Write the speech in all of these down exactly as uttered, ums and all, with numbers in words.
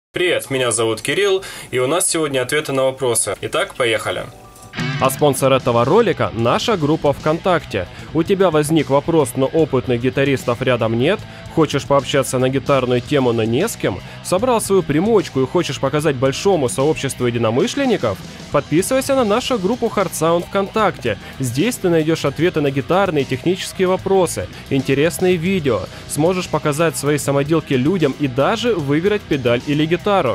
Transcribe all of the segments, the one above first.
Привет, меня зовут Кирилл, и у нас сегодня ответы на вопросы. Итак, поехали. А спонсор этого ролика – наша группа ВКонтакте. У тебя возник вопрос, но опытных гитаристов рядом нет? Хочешь пообщаться на гитарную тему, но не с кем? Собрал свою примочку и хочешь показать большому сообществу единомышленников? Подписывайся на нашу группу Hard Sound ВКонтакте. Здесь ты найдешь ответы на гитарные и технические вопросы, интересные видео, сможешь показать свои самоделки людям и даже выиграть педаль или гитару.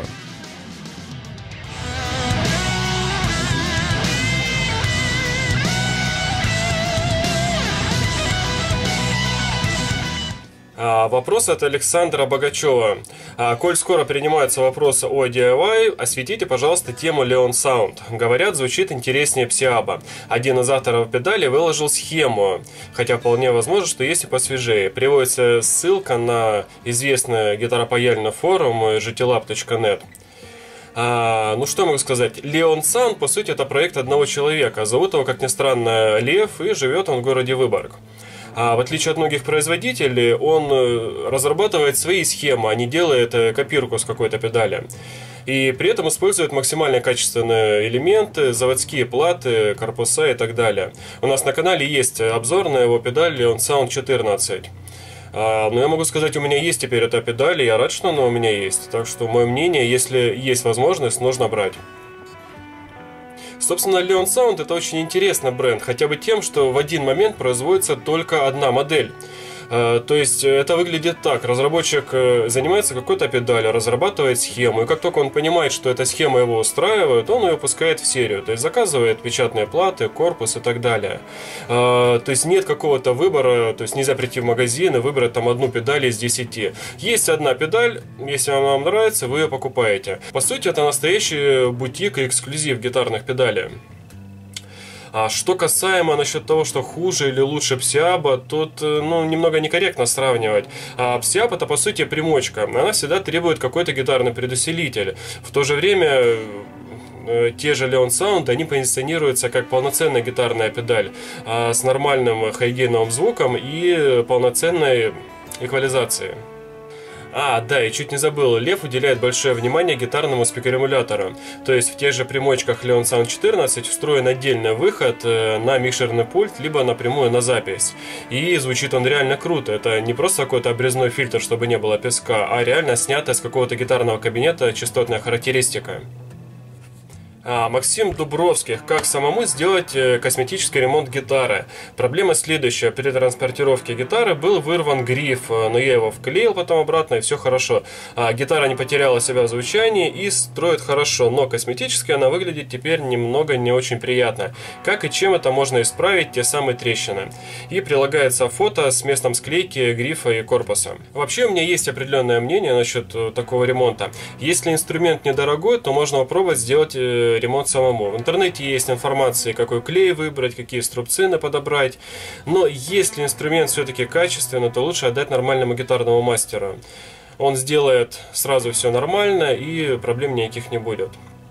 Вопрос от Александра Богачева. Коль скоро принимаются вопросы о ди ай вай, осветите, пожалуйста, тему Leon Sound. Говорят, звучит интереснее Psy-Aba. Один из авторов педали выложил схему, хотя вполне возможно, что есть и посвежее. Приводится ссылка на известный гитаропаяльный форум джи ти лаб точка нет. А, ну что я могу сказать, Leon Sound, по сути, это проект одного человека. Зовут его, как ни странно, Лев, и живет он в городе Выборг. А в отличие от многих производителей, он разрабатывает свои схемы, а не делает копирку с какой-то педали. И при этом использует максимально качественные элементы, заводские платы, корпуса и так далее. У нас на канале есть обзор на его педаль Leon Sound четырнадцать. А, но я могу сказать, у меня есть теперь эта педаль, и я рад, что она у меня есть. Так что, мое мнение, если есть возможность, нужно брать. Собственно, Leon Sound это очень интересный бренд, хотя бы тем, что в один момент производится только одна модель. То есть это выглядит так: разработчик занимается какой-то педалью, разрабатывает схему, и как только он понимает, что эта схема его устраивает, он ее пускает в серию, то есть заказывает печатные платы, корпус и так далее. То есть нет какого-то выбора, то есть нельзя прийти в магазин и выбрать там одну педаль из десяти. Есть одна педаль, если она вам нравится, вы ее покупаете. По сути, это настоящий бутик и эксклюзив гитарных педалей. А что касаемо насчет того, что хуже или лучше Psy-Aba, тут ну, немного некорректно сравнивать. А Psy-Aba это по сути примочка. Она всегда требует какой-то гитарный предусилитель. В то же время те же Leon Sound, они позиционируются как полноценная гитарная педаль а с нормальным хайгейновым звуком и полноценной эквализацией. А, да, и чуть не забыл, Лев уделяет большое внимание гитарному спикер-эмулятору. То есть в тех же примочках Leon Sound четырнадцать встроен отдельный выход на микшерный пульт, либо напрямую на запись. И звучит он реально круто. Это не просто какой-то обрезной фильтр, чтобы не было песка, а реально снятая с какого-то гитарного кабинета частотная характеристика. А, Максим Дубровских. Как самому сделать косметический ремонт гитары? Проблема следующая. При транспортировке гитары был вырван гриф, но я его вклеил потом обратно, и все хорошо. А, гитара не потеряла себя в звучании и строит хорошо, но косметически она выглядит теперь немного не очень приятно. Как и чем это можно исправить, те самые трещины? И прилагается фото с местом склейки грифа и корпуса. Вообще у меня есть определенное мнение насчет такого ремонта. Если инструмент недорогой, то можно попробовать сделать ремонт самому. В интернете есть информация, какой клей выбрать, какие струбцины подобрать. Но если инструмент все-таки качественный, то лучше отдать нормальному гитарному мастеру. Он сделает сразу все нормально, и проблем никаких не будет.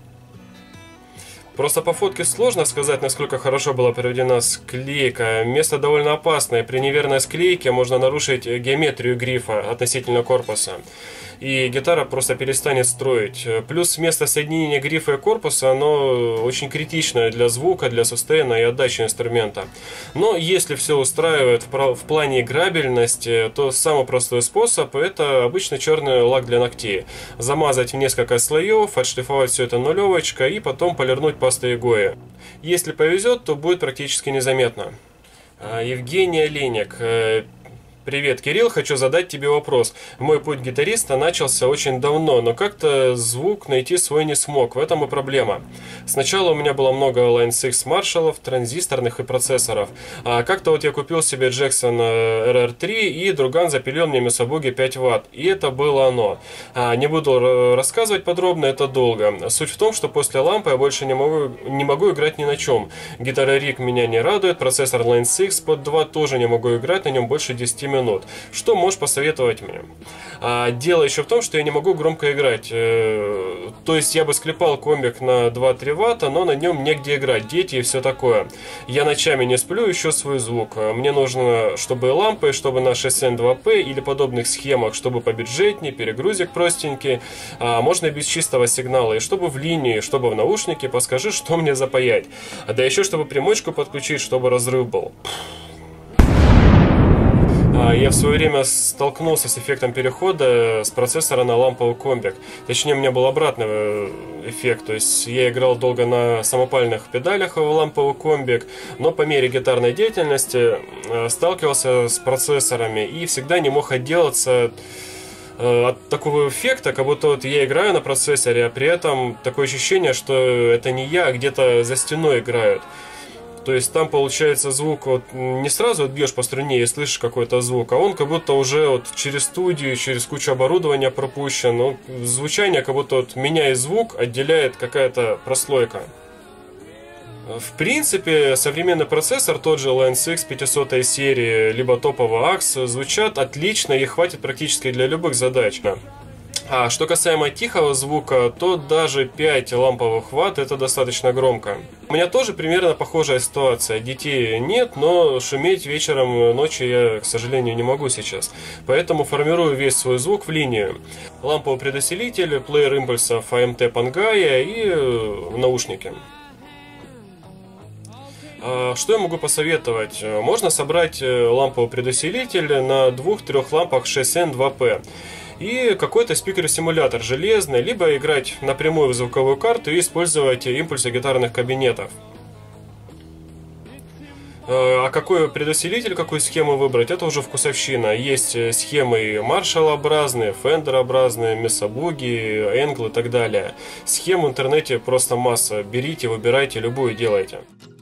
Просто по фотке сложно сказать, насколько хорошо была проведена склейка. Место довольно опасное. При неверной склейке можно нарушить геометрию грифа относительно корпуса, и гитара просто перестанет строить. Плюс место соединения грифа и корпуса, оно очень критичное для звука, для сустейна и отдачи инструмента. Но если все устраивает в плане играбельности, то самый простой способ — это обычный черный лак для ногтей. Замазать в несколько слоев, отшлифовать все это нулевочкой и потом полирнуть пастой Гоя. Если повезет, то будет практически незаметно. Евгений Олейник. Привет, Кирилл, хочу задать тебе вопрос. Мой путь гитариста начался очень давно, но как-то звук найти свой не смог, в этом и проблема. Сначала у меня было много Line шесть маршалов, транзисторных и процессоров. А как-то вот я купил себе Jackson эр эр три, и друган запилил мне Мисабуги пять ватт, и это было оно. А, не буду рассказывать подробно, это долго. Суть в том, что после лампы я больше не могу, не могу играть ни на чем. Гитара Рик меня не радует, процессор Line шесть под два тоже не могу играть на нем больше десяти минут. минут. Что можешь посоветовать мне? А дело еще в том, что я не могу громко играть. То есть я бы склепал комбик на два-три ватта, но на нем негде играть, дети и все такое. Я ночами не сплю, ищу свой звук. Мне нужно, чтобы лампы, чтобы на шесть эн два пэ или подобных схемах, чтобы побюджетнее, перегрузик простенький, а можно и без чистого сигнала, и чтобы в линии, чтобы в наушнике, подскажи, что мне запаять. А да еще, чтобы примочку подключить, чтобы разрыв был. Я в свое время столкнулся с эффектом перехода с процессора на ламповый комбик. Точнее, у меня был обратный эффект. То есть я играл долго на самопальных педалях в ламповый комбик, но по мере гитарной деятельности сталкивался с процессорами и всегда не мог отделаться от такого эффекта, как будто вот я играю на процессоре, а при этом такое ощущение, что это не я, а где-то за стеной играют. То есть там получается звук, вот не сразу вот бьешь по струне и слышишь какой-то звук, а он как будто уже вот через студию, через кучу оборудования пропущен. Ну, звучание как будто вот меня и звук отделяет какая-то прослойка. В принципе, современный процессор, тот же Line икс пятьсот серии, либо топовый акс, звучат отлично и хватит практически для любых задач. А что касаемо тихого звука, то даже пять ламповых ватт это достаточно громко. У меня тоже примерно похожая ситуация. Детей нет, но шуметь вечером, ночью я, к сожалению, не могу сейчас. Поэтому формирую весь свой звук в линию. Ламповый предусилитель, плеер импульсов эй эм тэ Pangaya и наушники. Что я могу посоветовать? Можно собрать ламповый предусилитель на двух-трех лампах шесть эн два пэ. И какой-то спикер-симулятор железный, либо играть напрямую в звуковую карту и использовать импульсы гитарных кабинетов. А какой предусилитель, какую схему выбрать, это уже вкусовщина. Есть схемы Marshall-образные, Fender-образные, Mesa-Boogie, Angle и так далее. Схем в интернете просто масса. Берите, выбирайте, любую делайте.